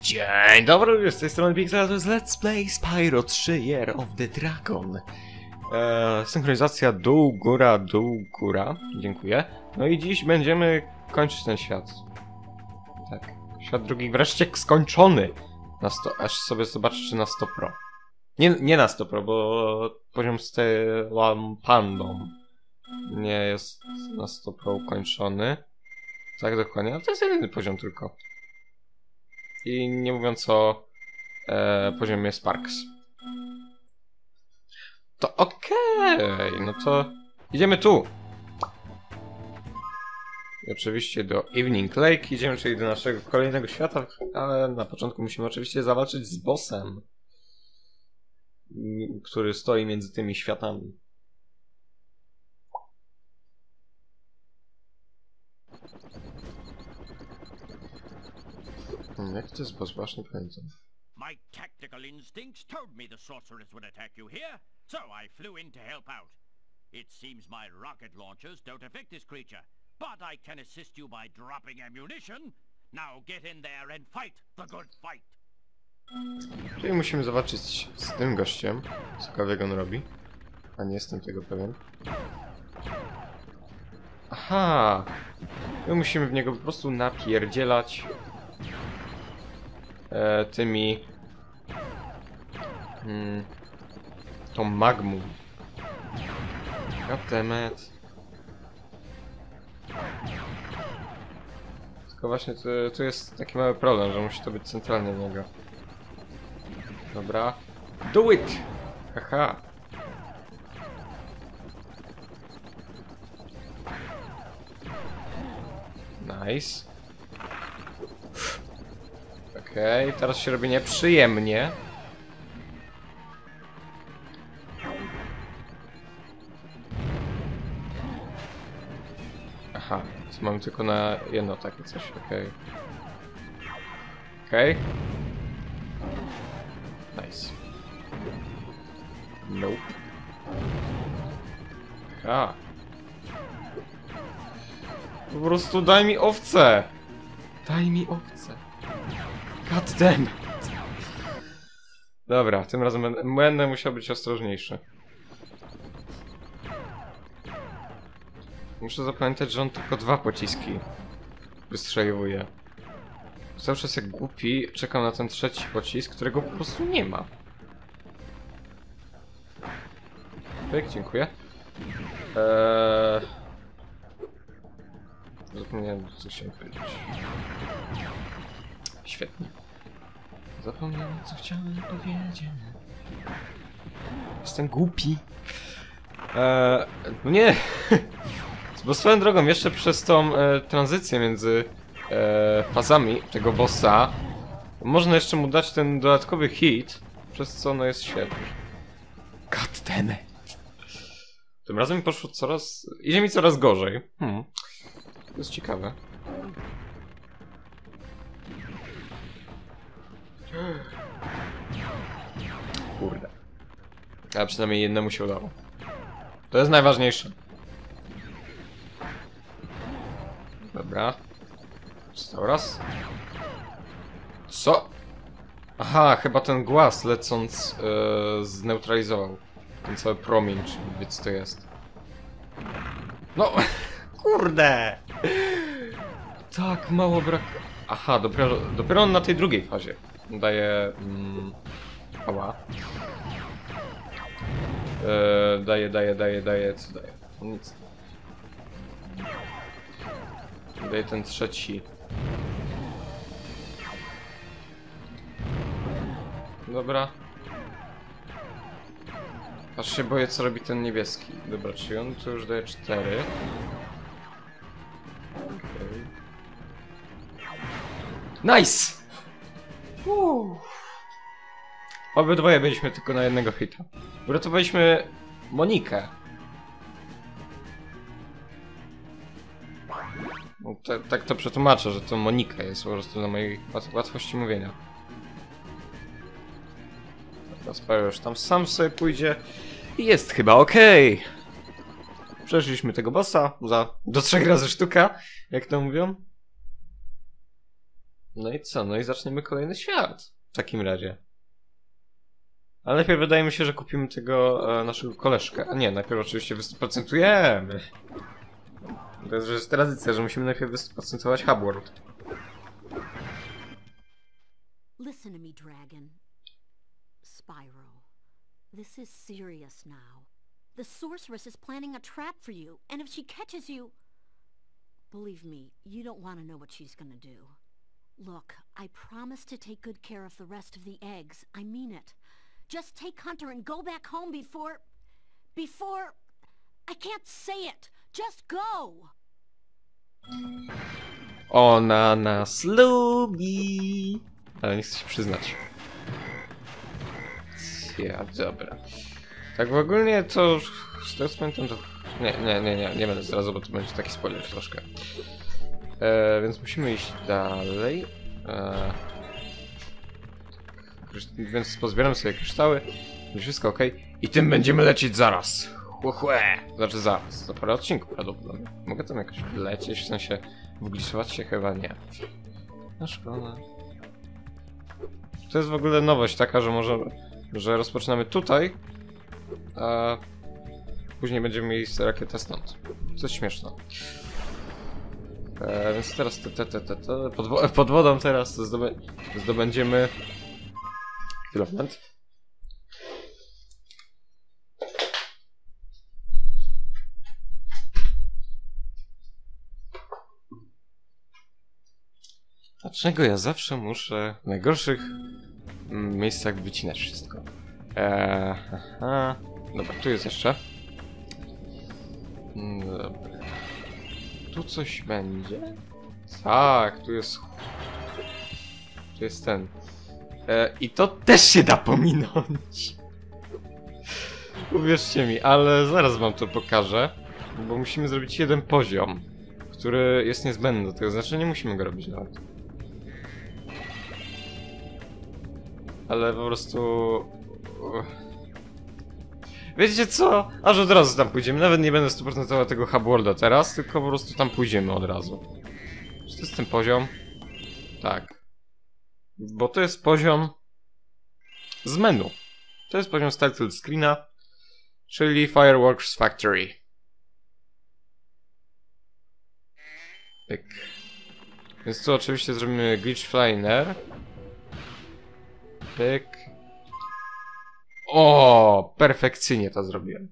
Dzień dobry, z tej strony Pixel, to jest Let's Play Spyro 3 Year of the Dragon. Synchronizacja dół, góra. Dziękuję. No i dziś będziemy kończyć ten świat. Tak. Świat drugi wreszcie skończony. Na 100, aż sobie zobaczę, czy na 100 Pro. Nie na 100 Pro, bo poziom z tą pandą nie jest na 100 Pro ukończony. Tak, dokładnie. Ale to jest jedyny poziom tylko. I nie mówiąc o poziomie Sparks. To okej, no to idziemy tu. I oczywiście do Evening Lake idziemy, czyli do naszego kolejnego świata, ale na początku musimy oczywiście zawalczyć z bossem, który stoi między tymi światami. Jak to jest boss? Właśnie pamiętam. My tactical instincts told me the sorceress would attack you here, so I flew in to help out. It seems my rocket launchers don't affect this creature, but I can assist you by dropping ammunition. Now get in there and fight the good fight. Czyli musimy zobaczyć z tym gościem, cokolwiek on robi. A nie jestem tego pewien. Aha! My musimy w niego po prostu napierdzielać tymi tą magmą. Goddammit. Tylko właśnie tu jest taki mały problem, że musi to być centralnie w niego. Dobra. Do it! Haha. Nice. Okej, teraz się robi nieprzyjemnie. Aha, to mam tylko na jedno takie coś, okej. Okej. Nice. Nope. Aha. Po prostu daj mi owce! Daj mi owce. God damn. Dobra, tym razem będę musiał być ostrożniejszy. Muszę zapamiętać, że on tylko 2 pociski wystrzeliwuje. Cały czas jak głupi czekam na ten trzeci pocisk, którego po prostu nie ma. Tak, dziękuję. Zapomniałem, co chciałem powiedzieć. Świetnie. Zapomniałem, co chciałem powiedzieć. Jestem głupi. No nie. Bo swoją drogą, jeszcze przez tą tranzycję między fazami tego bossa można jeszcze mu dać ten dodatkowy hit, przez co no jest świetny. God damn it. Tym razem mi poszło coraz... idzie mi coraz gorzej. To jest ciekawe. Kurde. Ale przynajmniej jednemu się udało. To jest najważniejsze. Dobra. Został raz. Co? Aha, chyba ten głaz lecąc zneutralizował ten cały promień, czy wie co to jest. No, kurde! Tak mało brak... Aha, dopiero on na tej drugiej fazie daje... ała. Daje, co daje? Nic. Daje ten trzeci. Dobra. Aż się boję, co robi ten niebieski. Dobra, czyli on tu już daje 4. Okay. Nice! Obydwoje byliśmy tylko na jednego hita. Uratowaliśmy Monikę. No, tak to przetłumaczę, że to Monika jest po prostu na mojej łatwości mówienia. Spyro już tam sam sobie pójdzie i jest chyba okej. Przeszliśmy tego bossa do 3 razy sztuka, jak to mówią. No i co? No i zaczniemy kolejny świat. W takim razie. Ale najpierw wydaje mi się, że kupimy tego naszego koleżkę. A nie, najpierw oczywiście 100%. To jest tradycja, że musimy najpierw 100% Hub World. Listen to me, Dragon. Spyro, this is serious now. The sorceress is planning a trap for you, and if she catches you... Believe me, you don't want to know what she's gonna do. Look, I promise to take good care of the rest of the eggs. I mean it. Just take Hunter and go back home before... I can't say it. Just go! Ona nas lubi. Ale nie chcę się przyznać. Ja, dobra. Tak w ogóle to... Z tego co pamiętam to... Nie będę zrazu, bo to będzie taki spoiler troszkę. Więc musimy iść dalej. Więc pozbieramy sobie kryształy. Będzie wszystko ok. I tym będziemy lecieć zaraz. Chłe. Znaczy zaraz. Za parę odcinków prawdopodobnie. Mogę tam jakoś lecieć, w sensie wgliszować się chyba nie. No szkoda. To jest w ogóle nowość taka, że rozpoczynamy tutaj, a później będziemy mieli rakietę stąd. Coś śmieszne. Więc teraz pod wodą teraz zdobędziemy... Chwilę, moment. Dlaczego ja zawsze muszę w najgorszych miejscach wycinać wszystko? Aha. Dobra, tu jest jeszcze. Dobra. Tu coś będzie? Tak, tu jest... Tu jest ten. I to też się da pominąć. Uwierzcie mi, ale zaraz wam to pokażę. Bo musimy zrobić jeden poziom, który jest niezbędny do tego. Znaczy nie musimy go robić nawet. Ale po prostu... Wiecie co? Aż od razu tam pójdziemy. Nawet nie będę 100% tego Hub Worlda teraz, tylko po prostu tam pójdziemy od razu. Czy to jest ten poziom? Tak. Bo to jest poziom z menu. To jest poziom z title screena, czyli Fireworks Factory. Pyk. Więc tu oczywiście zrobimy glitch flyner. Pyk. O, perfekcyjnie to zrobiłem.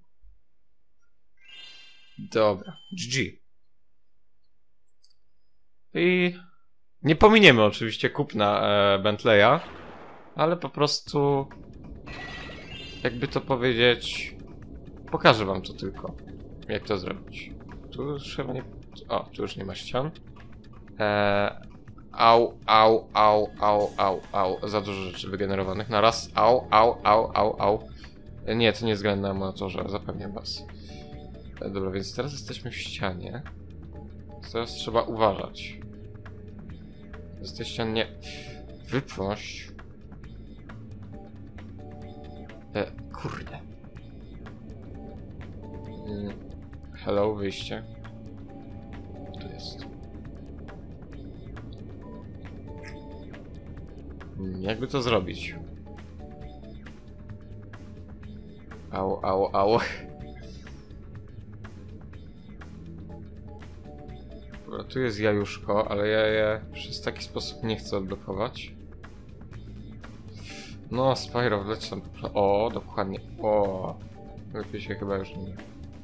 Dobra, GG. I nie pominiemy oczywiście kupna Bentleya, ale po prostu, jakby to powiedzieć, pokażę wam to tylko, jak to zrobić. Tu już chyba nie... O, tu już nie ma ścian. Au. Za dużo rzeczy wygenerowanych na raz. Au. Nie, to nie jest grane na emulatorze, zapewniam was. Dobra, więc teraz jesteśmy w ścianie. Teraz trzeba uważać. Z tej ściany nie... Wyprość. Kurde. Hello, wyjście. Tu jest. Jakby to zrobić? Au. Dobra, tu jest jajuszko, ale ja je przez taki sposób nie chcę odblokować. No, Spyro, wleć tam. O, dokładnie. O, lepiej się chyba już nie.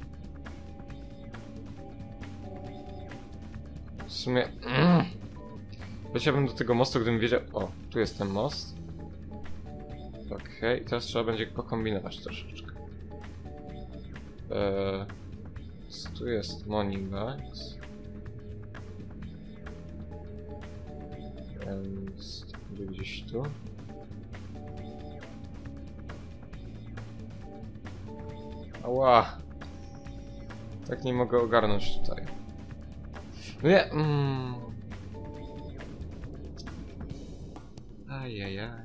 W sumie... Leciałbym do tego mostu, gdybym wiedział... O, tu jest ten most. Okej, teraz trzeba będzie pokombinować troszeczkę. Tu jest Moneybags. Więc gdzieś tu. Ała! Tak nie mogę ogarnąć tutaj. No nie... Ajajaj.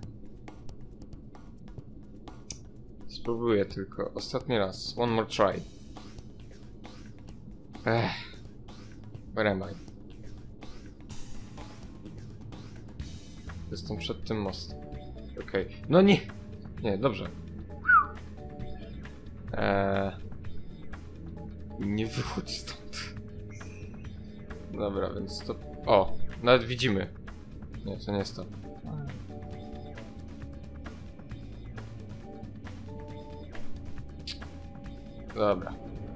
Spróbuję tylko. Ostatni raz. One more try. Where am I? Jestem przed tym mostem. Okej. No nie! Nie, dobrze. Nie wychodź stąd. Dobra, więc to... O! Nawet widzimy. Nie, to nie jest to. Dobra.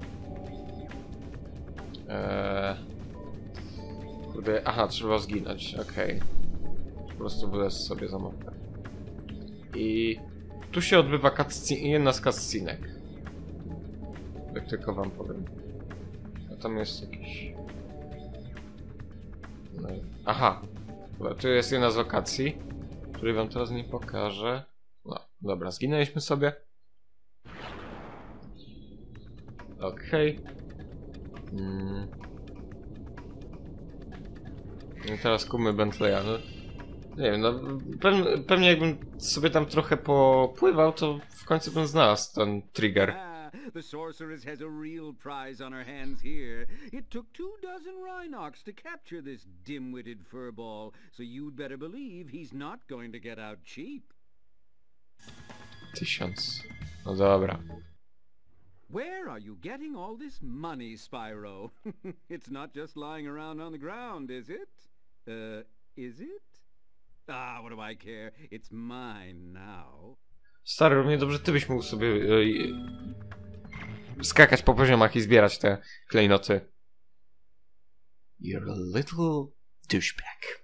Kurde, aha, trzeba zginąć, okej. Po prostu będę sobie za mapę. I tu się odbywa jedna z cutscenek. Jak tylko wam powiem. A tam jest jakiś... No. Aha. Dobra, tu jest jedna z lokacji, której wam teraz nie pokażę. No, dobra, zginęliśmy sobie. Okej. I teraz kupmy Bentleya. No, nie wiem, no pewnie jakbym sobie tam trochę popływał, to w końcu bym znalazł ten trigger. The sorceress has a real prize on her hands here. It took 24 Rhinox to capture this dim-witted furball, so you'd better believe he's not going to get out cheap. 1000. No dobra. Where are you getting all this money, Spyro? It's not just lying around on the ground, is it? Is it? Ah, what do I care? It's mine now. Stary, równie dobrze ty byś mógł sobie skakać po poziomach i zbierać te klejnoty. You're a little douchebag.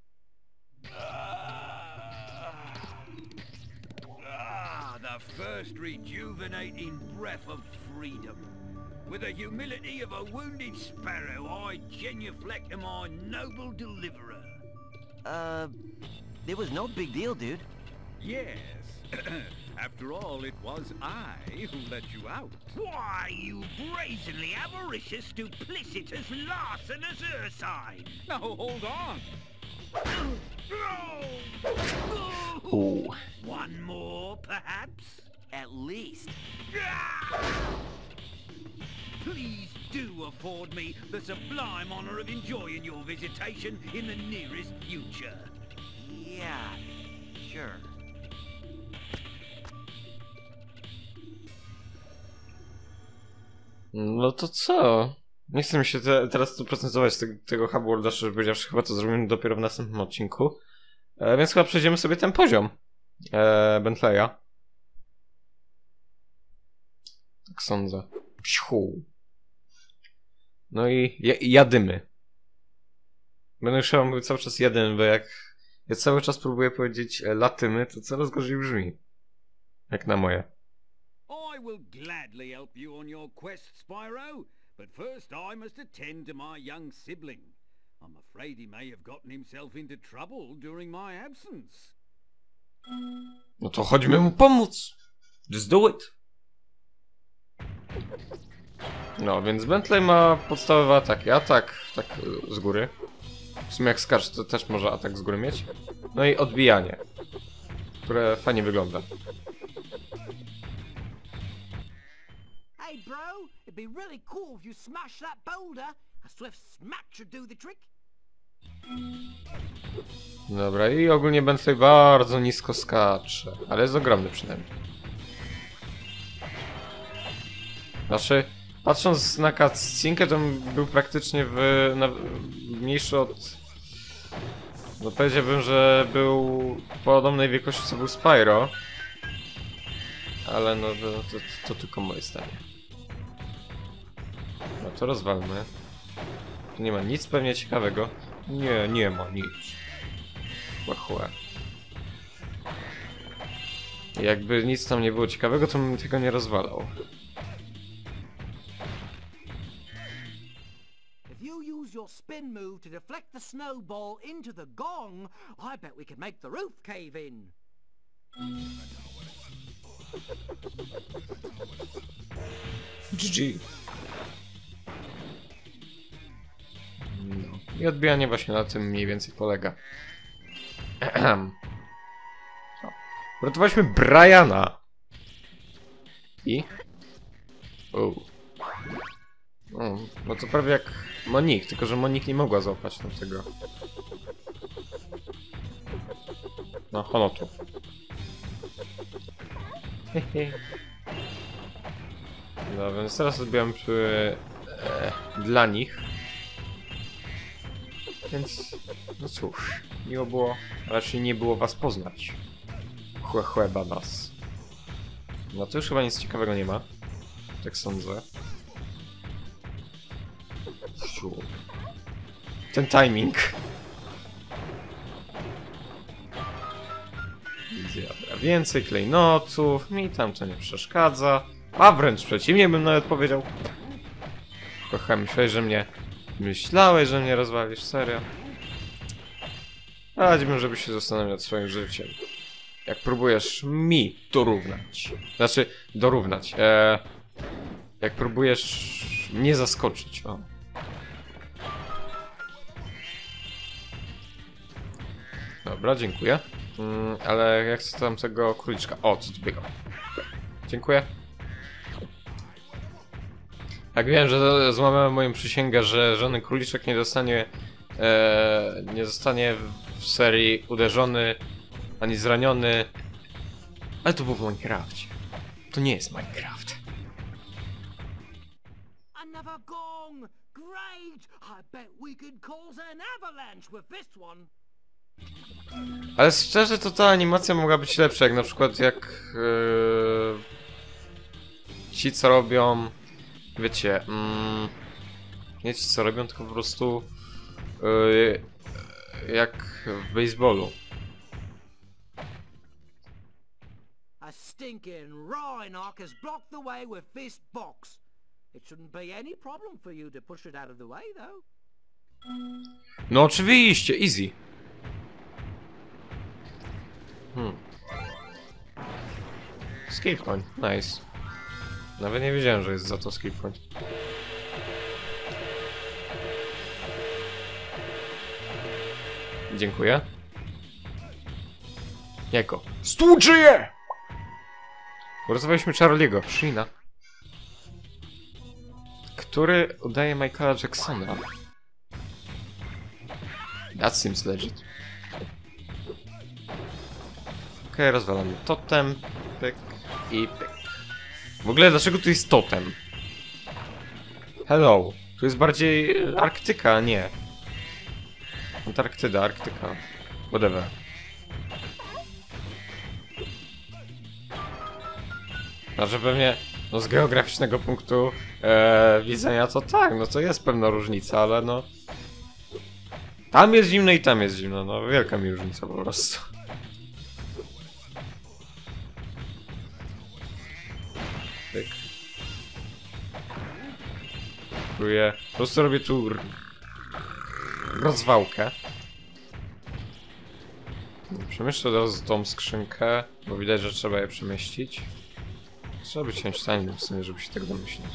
The first rejuvenating breath of freedom. With the humility of a wounded sparrow, I genuflect to my noble deliverer. It was no big deal, dude. Yes. After all, it was I who let you out. Why, you brazenly avaricious, duplicitous, larcenous Ursine! Now, hold on. Ooh. One more, perhaps? At least. Please do afford me the sublime honor of enjoying your visitation in the nearest future. Yeah, sure. No to co? Nie chcę mi się teraz tu procentować tego Hubworlda, szczerze powiedziawszy, chyba to zrobimy dopiero w następnym odcinku. Więc chyba przejdziemy sobie ten poziom Bentleya. Tak sądzę. Psiu. No i jadymy. Będę już chyba mówił cały czas jadymy, bo jak ja cały czas próbuję powiedzieć latymy, to coraz gorzej brzmi. Jak na moje. I will gladly help you on your quest, Spyro, but first I must attend to my young sibling. I'm afraid he may have gotten himself into trouble during my absence. No to chodźmy mu pomóc. Just do it. No, więc Bentley ma podstawowy atak. Atak tak z góry. W sumie jak skacz, to też może atak z góry mieć. No i odbijanie, które fajnie wygląda. Hey, bro, it'd be really cool if you smashed that boulder. A swift smack should do the trick. Dobra, i ogólnie Bentley bardzo nisko skacze, ale jest ogromny przynajmniej. Znaczy, patrząc na cutscenkę, to był praktycznie mniejszy od... No powiedziałbym, że był podobnej wielkości co był Spyro. Ale no to tylko moje zdanie. No to rozwalmy. Tu nie ma nic pewnie ciekawego. Nie ma nic. Chłe. Jakby nic tam nie było ciekawego, to bym tego nie rozwalał. If you use your spin move to deflect the snowball into the gong, I bet we could make the roof cave in. GG. No. I odbijanie właśnie na tym mniej więcej polega. Uratowaliśmy Briana. I? No to prawie jak Monique, tylko że Monique nie mogła złapać tamtego. No, honotu. No, więc teraz odbieram dla nich. Więc, no cóż, miło było, raczej nie było was poznać. Chłe banas. No to już chyba nic ciekawego nie ma. Tak sądzę. Fiu. Ten timing. Dobra, więcej klejnotów, mi tam to nie przeszkadza. A wręcz przeciwnie bym nawet powiedział. Kocham, myślałeś, że mnie rozwalisz, serio. Radziłbym, żebyś się zastanowił nad swoim życiem. Jak próbujesz mi dorównać. Znaczy, dorównać. Jak próbujesz mnie zaskoczyć, o. Dobra, dziękuję. Ale jak chcę tam tego króliczka. O, co tu biegał? Dziękuję. Jak wiem, że złamałem moją przysięgę, że żaden króliczek nie zostanie w serii uderzony ani zraniony. Ale to było w Minecrafcie. To nie jest Minecraft. Another gong! Great! I bet we could cause an avalanche with this one. Ale szczerze to ta animacja mogła być lepsza, jak na przykład jak ci co robią, wiecie, nie ci co robią, tylko po prostu jak w baseballu. A stinking Rhinoc has blocked the way with this box. It shouldn't be any problem for you to push it out of the way, though. No oczywiście, easy. Escape point, nice. Nawet nie wiedziałem, że jest za to escape point. Dziękuję. Jako. Stłuczy je! Uratowaliśmy Charlie'ego, Sheena. Który udaje Michaela Jacksona. That seems legit. Okej, rozwalamy totem. Pyk i pyk. W ogóle dlaczego tu jest totem? Hello. Tu jest bardziej Arktyka, a nie. Antarktyda, Arktyka. Whatever. Znaczy pewnie, no z geograficznego punktu widzenia to tak, no to jest pewna różnica, ale no... Tam jest zimno i tam jest zimno, no wielka mi różnica po prostu. Pyk. Próbuję, po prostu robię tu rozwałkę. Przemyślę od razu tą skrzynkę, bo widać, że trzeba je przemieścić. Trzeba być Einsteinem w sumie, żeby się tak domyślić.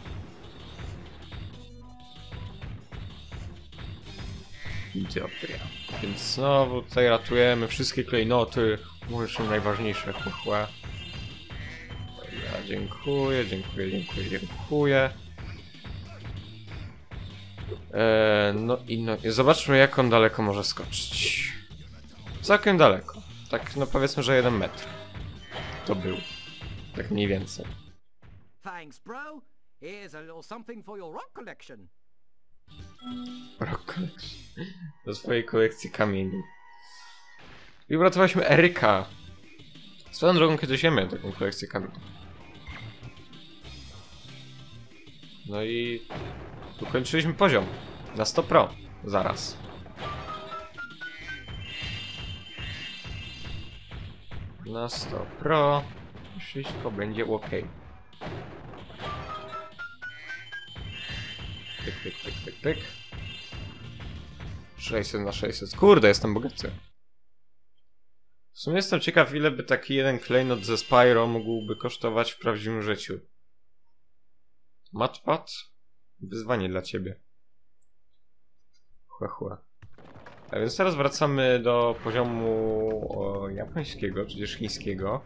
Dobra. Więc znowu tutaj ratujemy wszystkie klejnoty. Mówię, są najważniejsze, chłe. Dobra, dziękuję, dziękuję, dziękuję, dziękuję. No i zobaczmy, jak on daleko może skoczyć. Całkiem daleko. Tak, no powiedzmy, że 1 metr. To był. Tak mniej więcej. Thanks, bro. Here's a little something for your rock collection. Rock collection. Do swojej kolekcji kamieni. I uratowaliśmy Eryka. Swoją drogą kiedyś miałem taką kolekcję kamieni. No i ukończyliśmy poziom. Na 100 pro. Zaraz. Na 100 pro. Wszystko będzie ok. Pyk, pyk, pyk, pyk, pyk. 600 na 600. Kurde, jestem bogaty. W sumie jestem ciekaw, ile by taki jeden klejnot ze Spyro mógłby kosztować w prawdziwym życiu. Matpad? Wyzwanie dla ciebie. Chła. A więc teraz wracamy do poziomu japońskiego, tudzież chińskiego.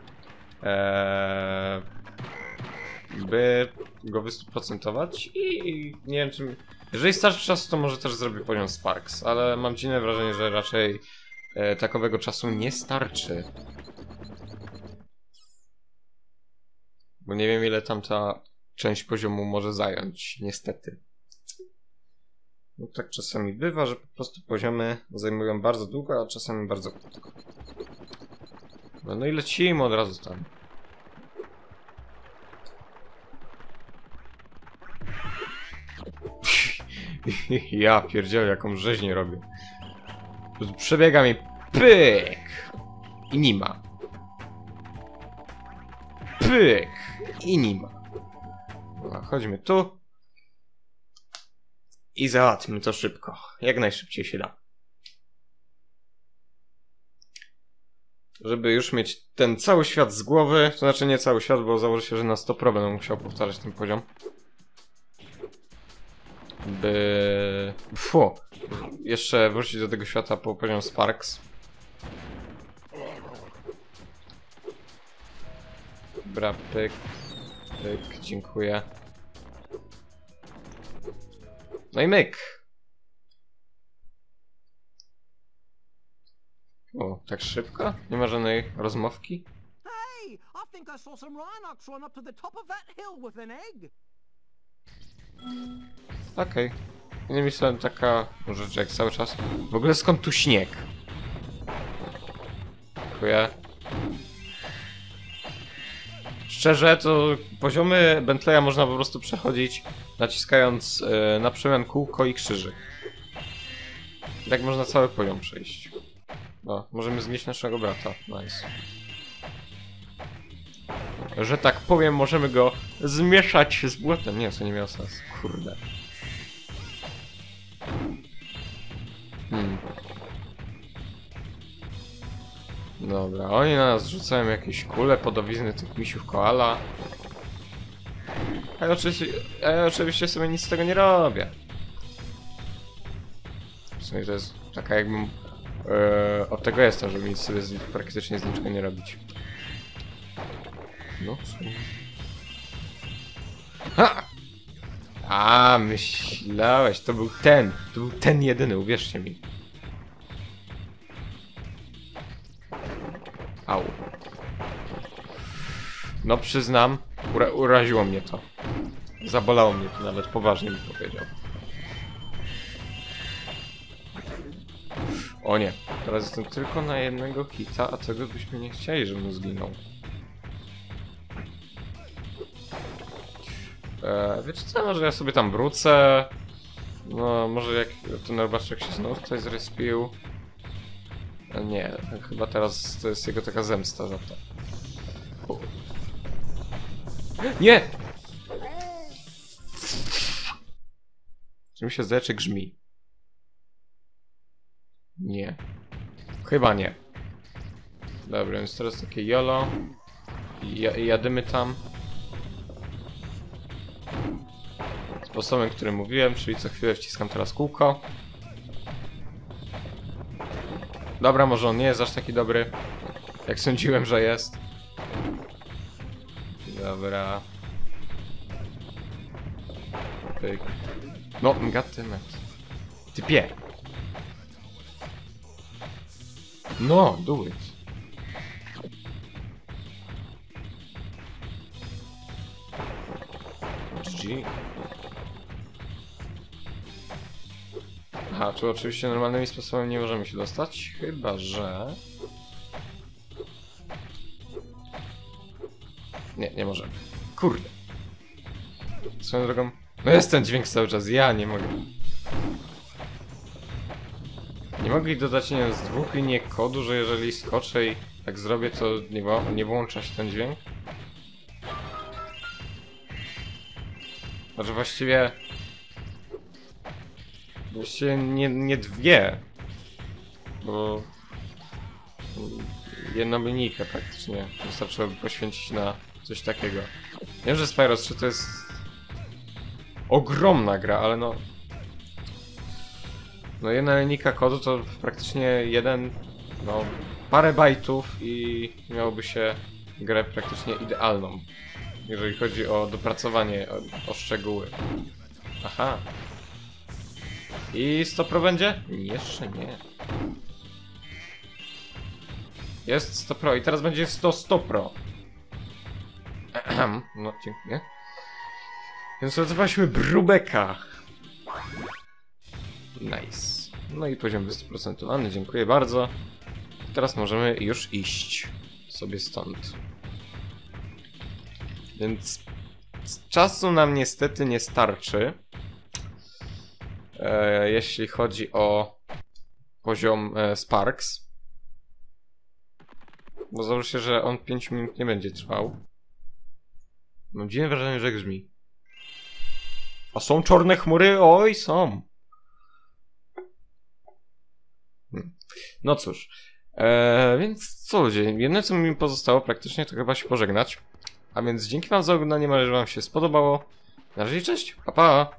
By go wystuprocentować i nie wiem czym... Jeżeli starczy czasu, to może też zrobię poziom Sparks, ale mam dziwne wrażenie, że raczej takowego czasu nie starczy. Bo nie wiem, ile tam ta część poziomu może zająć, niestety. No tak czasami bywa, że po prostu poziomy zajmują bardzo długo, a czasami bardzo krótko. No i lecimy od razu tam. Ja pierdzielę, jaką rzeźnię robię. Przebiega mi pyk! I nie ma. Pyk! I nie ma. Dobra, chodźmy tu. I załatwmy to szybko. Jak najszybciej się da. Żeby już mieć ten cały świat z głowy. To znaczy nie cały świat, bo założę się, że na 100% będę musiał powtarzać ten poziom. Jeszcze wrócić do tego świata po poziom Sparks. Dobra, pyk. Pyk, dziękuję. No i myk. O, tak szybko? Nie ma żadnej rozmowki? Hey, I think I saw some Rhinox run up to the top of that hill with an egg. Okej. Nie myślałem taka rzecz jak cały czas. W ogóle skąd tu śnieg? Dziękuję. Szczerze, to poziomy Bentleya można po prostu przechodzić naciskając na przemian kółko i krzyżyk. I tak można cały poziom przejść. No, możemy znieść naszego brata. Nice. Że tak powiem, możemy go zmieszać z błotem. Nie, to nie miało sensu. Kurde. Dobra, oni na nas rzucają jakieś kule, podobizny tych misiów koala. A ja oczywiście sobie nic z tego nie robię. W sumie to jest taka jakbym... od tego jestem, żeby nic sobie praktycznie z niczego nie robić. No co? Ha! A, myślałeś, to był ten jedyny, uwierzcie mi. Au. No przyznam, uraziło mnie to. Zabolało mnie to nawet, poważnie mi powiedział. O nie, teraz jestem tylko na jednego hita, a tego byśmy nie chcieli, żebym zginął. Wiecie co, może ja sobie tam wrócę. No, może jak ten robaczek się znowu tutaj zrespił. Nie, chyba teraz to jest jego taka zemsta za to. Nie! Czy mi się zdaje, czy grzmi? Nie. Chyba nie. Dobra, więc teraz takie jolo. I jadymy tam. Sposobem, który mówiłem, czyli co chwilę wciskam teraz kółko. Dobra, może on nie jest aż taki dobry, jak sądziłem, że jest. Dobra. Pyk. No, goddammit. Typie. No, do it. GG. Aha, tu oczywiście normalnymi sposobami nie możemy się dostać, chyba że... Nie możemy. Kurde. Swoją drogą... No jest ten dźwięk cały czas, ja nie mogę. Nie mogli dodać, nie wiem, z 2 linii kodu, że jeżeli skoczę i tak zrobię, to nie włącza się ten dźwięk? Znaczy właściwie nie 2, bo jedną linijkę praktycznie wystarczyłoby poświęcić na coś takiego. Wiem, że Spyro 3 to jest ogromna gra, ale no jedna linijka kodu to praktycznie parę bajtów i miałoby się grę praktycznie idealną, jeżeli chodzi o dopracowanie, o szczegóły. Aha. I 100 Pro będzie? Jeszcze nie. Jest 100 Pro i teraz będzie 100 Pro. No, dziękuję. Więc nazywaliśmy Brubeka. Nice. No i poziom wystuprocentowany, dziękuję bardzo. Teraz możemy już iść sobie stąd. Więc czasu nam niestety nie starczy. Jeśli chodzi o poziom Sparks. Bo założę się, że on 5 minut nie będzie trwał. Mam dziwne wrażenie, że grzmi. A są czarne chmury? Oj, są. No cóż. Więc co ludzie, jedyne co mi pozostało praktycznie to chyba się pożegnać. A więc dzięki wam za oglądanie, mam nadzieję, że wam się spodobało. Na razie, cześć, pa pa!